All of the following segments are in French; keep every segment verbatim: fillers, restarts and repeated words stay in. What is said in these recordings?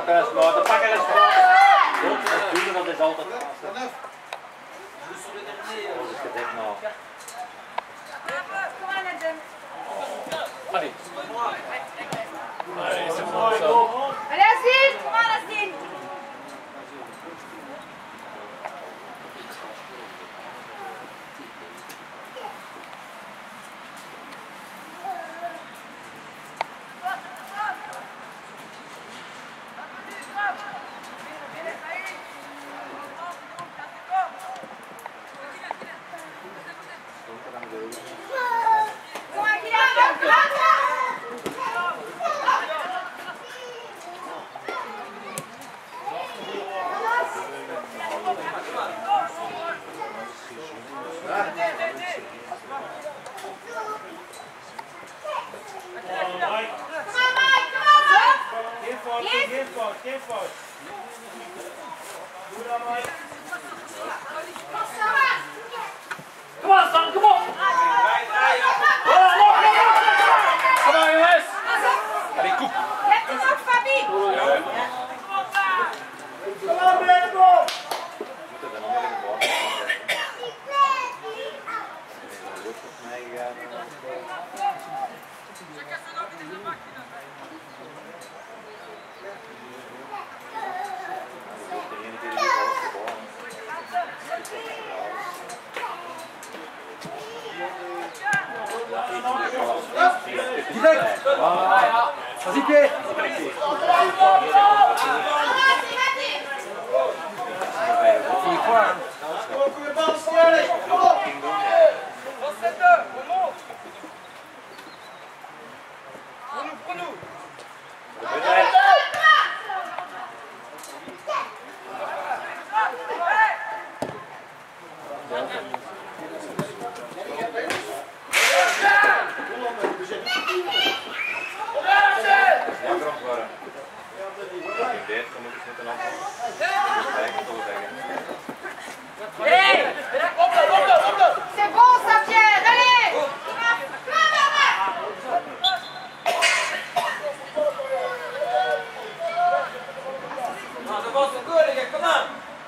Pak er eens buiten, pak er eens buiten. Dat doen, dat is altijd vast. Dat is gedekt nou. Kom aan, Edwin. Allee. Nee, is het gewoon zo. Allee, Azien! Kom aan, Azien! Geen fout. Doe dat maar. Kom on, Sam, kom op! Kom on, jongens! Allee, koek! Je hebt hem nog, Fabi! Kom aan, blijf op! Moet het een andere gebouw zijn? Dat is volgens mij gegaan. Direct! Vas-y, pied! C'est quoi hein? C'est bon, ça vient! Allez! C'est bon, c'est cool les gars, comment?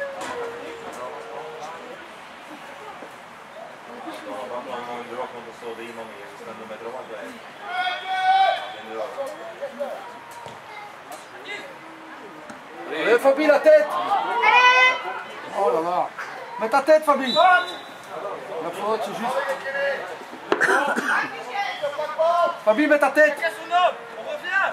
Allez, Fabi, la tête! Allez! Oh là là! Mets ta tête, Fabi! La faute, c'est juste. Fabi, mets ta tête! Son homme, on revient.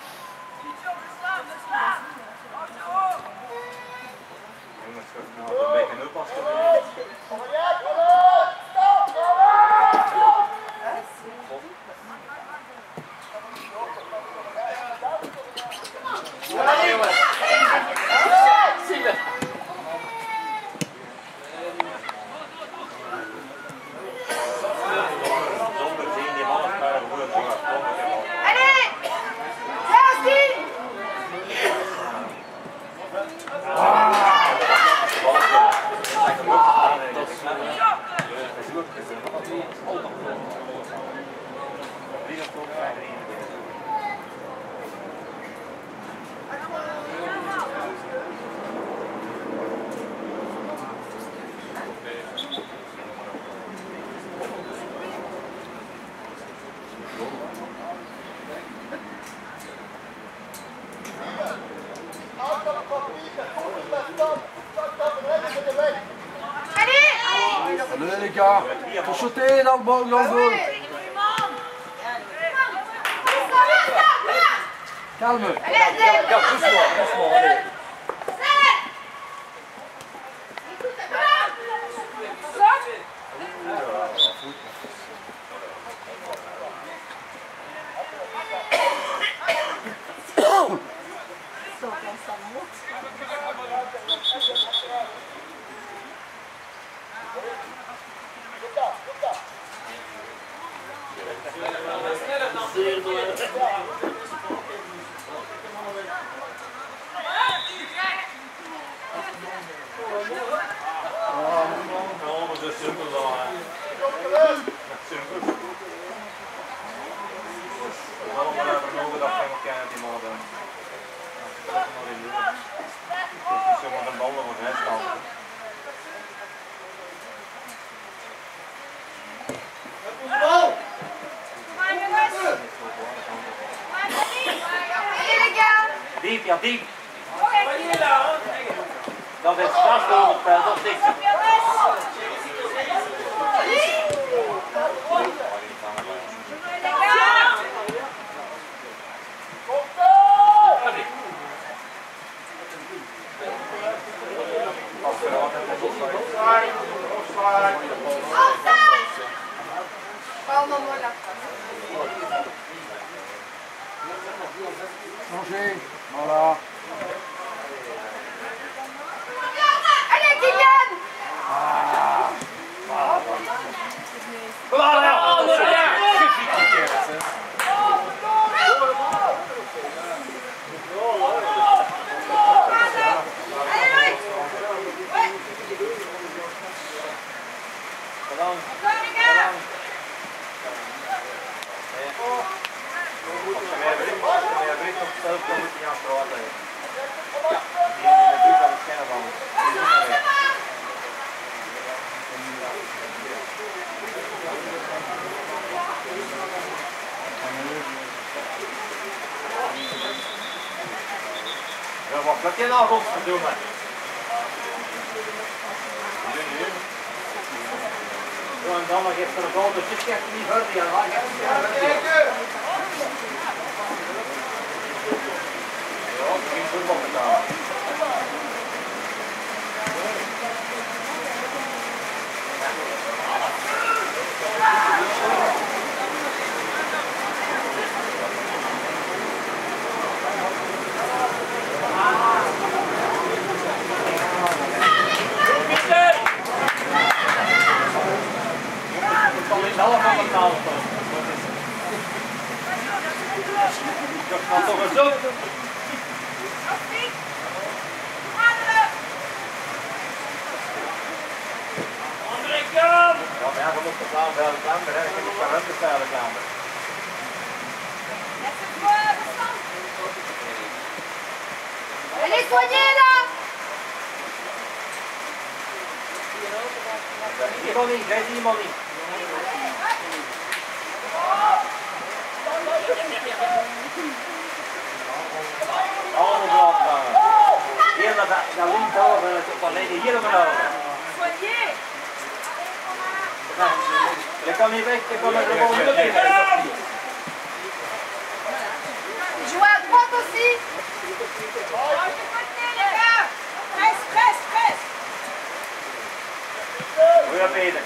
Allez les gars, faut sauter dans le bon dans le goal. Calme. Allez, Doucement, doucement, allez. Non, maar dat is simpel dan. Dat is simpel. Waarom hebben we nodig dat we elkaar die mannen? Zo met een bal nog een stand. Diep, ja diep. Dat is vast door het spel, dat is niks. Changer, voilà. Allez, Kylian! Kom aan, ja! Zelf kan moet je gaan praten. Ja, die in de druk aan het kennen van. Ja, wat heb je nou godverdomme? Zo en dan nog even de bal, dus dit krijgt niet verder. Ja, waar gaat het? Geen voetbal betalen. Ik zal in de helft van de taal staan. Dat gaat toch eens op. Ja, maar ja, we moeten slaan bij de kamer, hè. Ik heb een paar ruimtes bij de kamer. Allez, soignez là! Iemand niet, weet iemand niet. Allemaal blauw gaan. Hier naar de linkerhoofd, van nee, hier naar beneden. Soignez! Je kan niet weg, je kan met de bal niet weg. Jouez à droite aussi! Presse, presse, presse! Goeie Peter.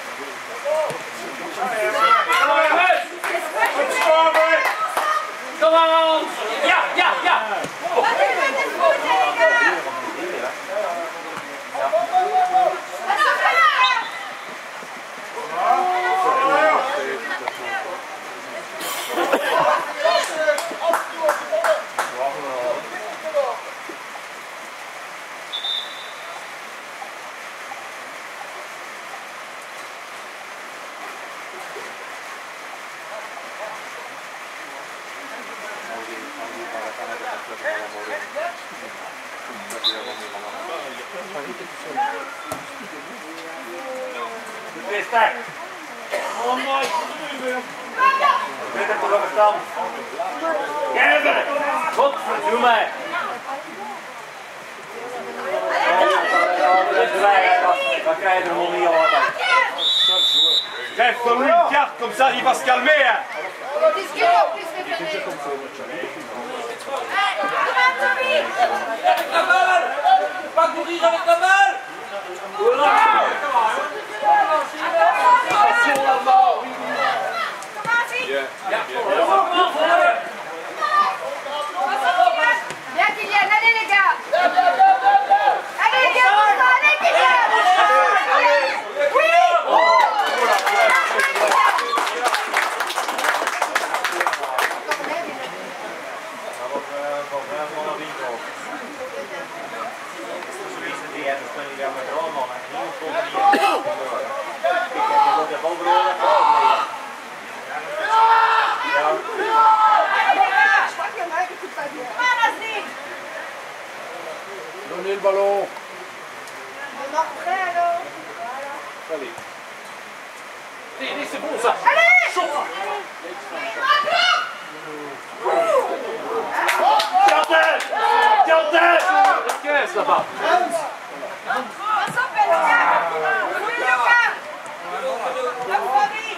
Kom aan! Ja, ja, ja! De twee sterk. Oh mooi. Weet het toch over stand? Kevin! Godverdomme! Dan krijg je er nog niet aan. Bref, comme lui une carte, comme ça il va se calmer. Hein. Discutons, plus référé. La balle! Pas courir avec la balle! Bien Kylian, allez les gars! Allez les gars, on s'en allez Kylian! Oui! Donnez le ballon. On est prêt alors. Allez. Allez, allez, c'est bon ça. Allez! Tiens tête! Tiens tête! Qu'est-ce là-bas? Vincent, fais le cap! Oui, le cap! La famille!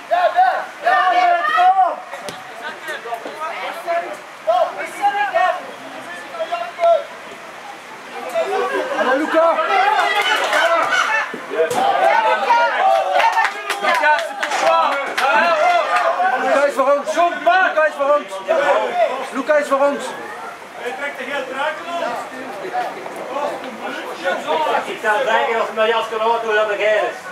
Allez, Lucas! Lucas is voor ons. Lucas is voor ons. Lucas is voor ons. Ik zou denken als we naar Jas kunnen horen hoe dat begeerd is.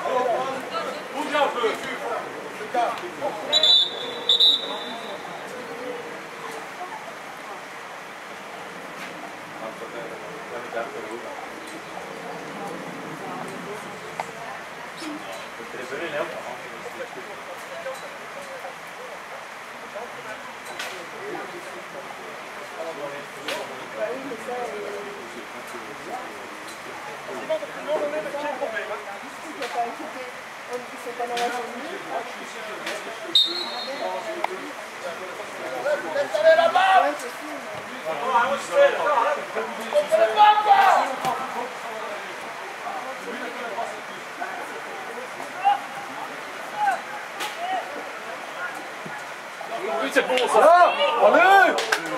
Oui, c'est bon ça. Ah, allez!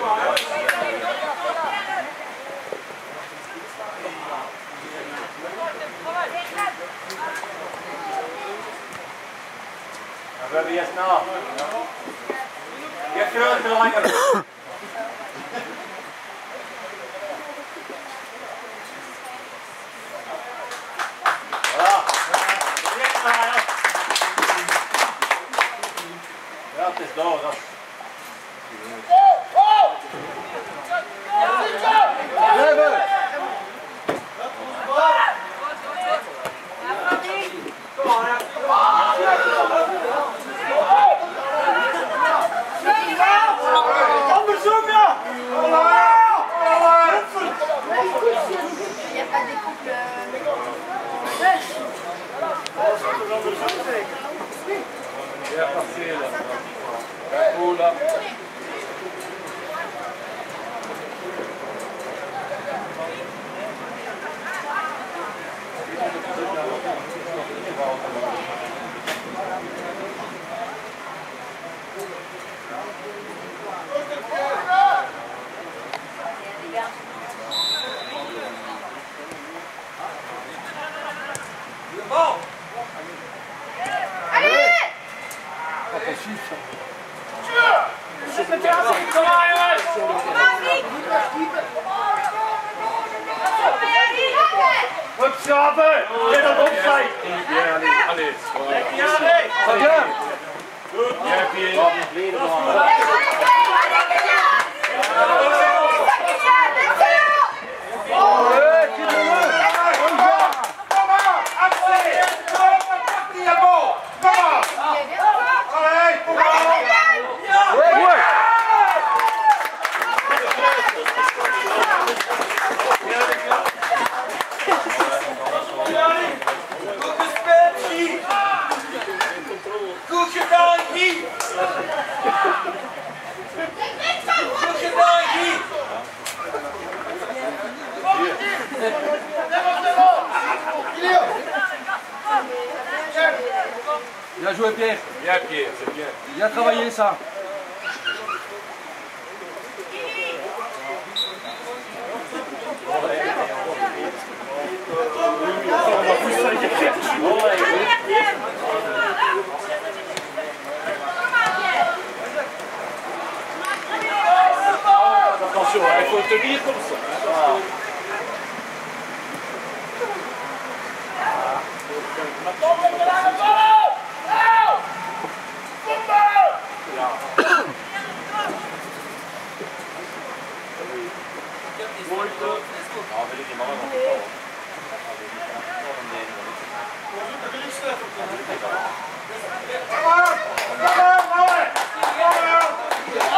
We hebben hier snel. Je kunt er langer. Ja, het is dood. Blijven! Andersom ja! Il n'y a pas des couples. Ja, passeren. Ola. Allez! Pas possible ça. Kom maar jongens! Opschaven! Get dat opzij! Ja, allez, allez. Très bien! Ja, Pierre. Allez, quitte-le! Ouais, ouais! Goed gedaan, Guy! Goed gedaan, Guy! Bien joué Pierre, Bien, Pierre, c'est bien. bien travaillé ça. Attention, il faut tenir comme ça.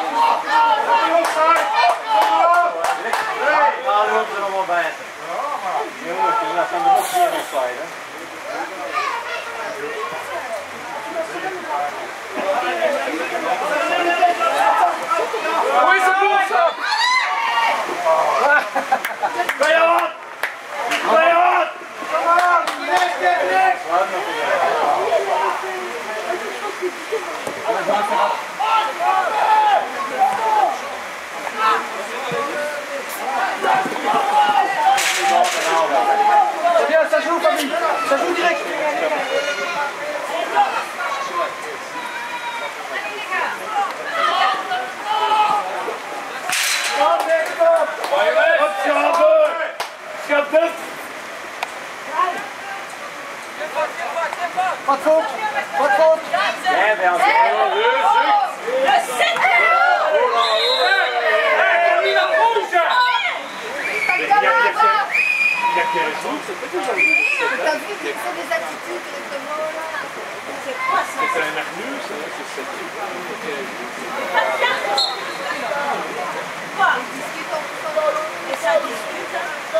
Ja, dan loopt er allemaal bij. offside, hè? Hoe is het boel? Ga je aan! Ga je aan! Kom aan! Niks, niks, niks! C'est bien, ça joue, Fabi! Ça joue direct! Pas de faute! Pas de faute! Jij bent Le sept. T'as vu qu'ils font des attitudes directement là? C'est quoi ça? C'est un arnus, c'est Quoi? Ils discutent entre eux. Et ça discute.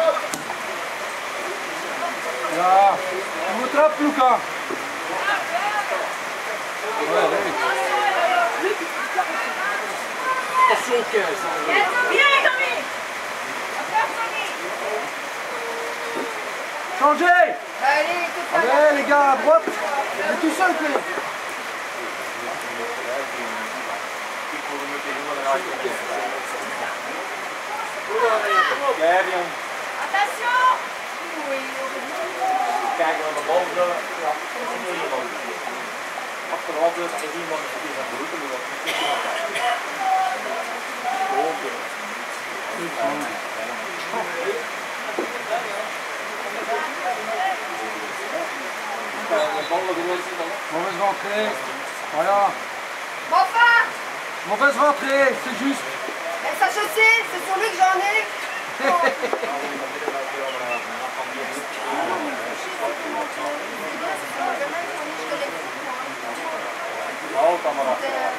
Ja, je moet erop, Luca. Attention quinze. Bien, Tommy! Changez! Allez, tout ça. Allez, les gars, à droite. Il est tout seul, Clé. Jij hebt hem. Attention! Oui. Kijken we naar de bal willen. Ja, dat is niet iemand. Achteraf dus, als iemand die gaat roepen, dan wordt het Mauvaise rentrée. Voilà. Enfin! Mauvaise rentrée, c'est juste. Mais ça je sais, c'est sur lui que j'en ai. Oh, kom maar op.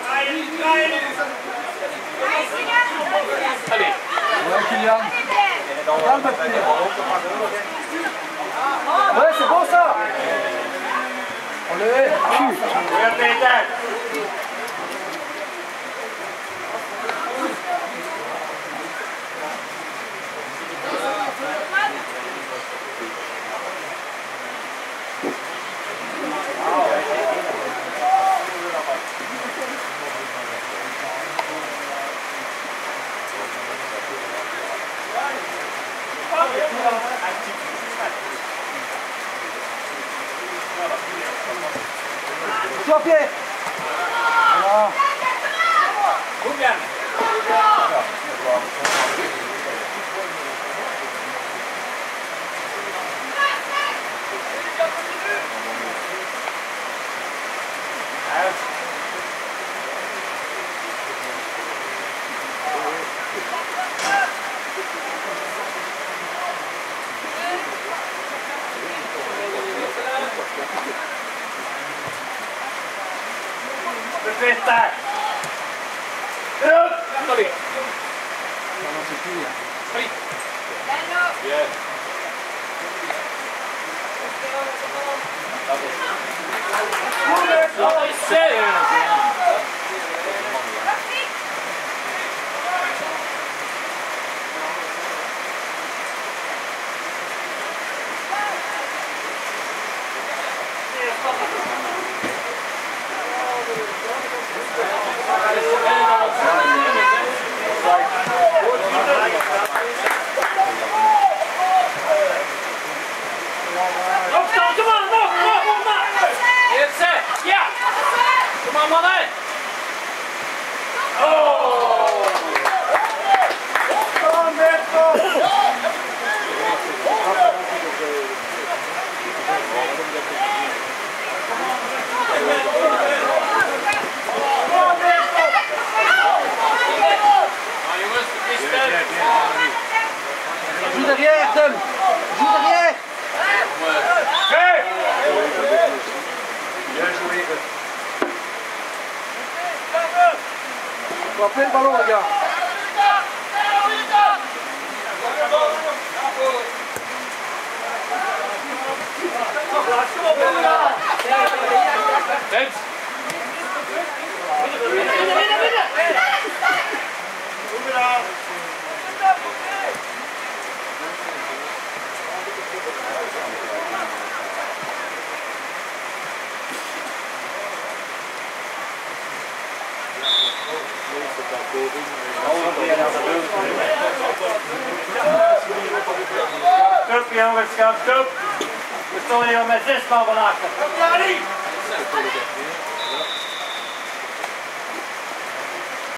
Allez. Ouais, Kylian. Calme, Clé. Ouais, c'est bon ça. Allez, chut. Weer Peter. Toi, Pierre. Voilà. Goed, Jan. Uit. Perfect daar. Goed. Allez. Non, c'est plus, hein. Allez. Dano. Bien. Dat is zeker. Opstaan, kom aan, nog, nog, nog, nog. Yes, ja. Kom aan, man, hè. Oh. Kom, Berto. Maar jongens, het is sterk. Joue derrière, Dem. Joue derrière. Hey. Bien joué. Faut appeler le ballon, les gars. Kup jongens, kup, kup. We stonden hier met zes man van achter.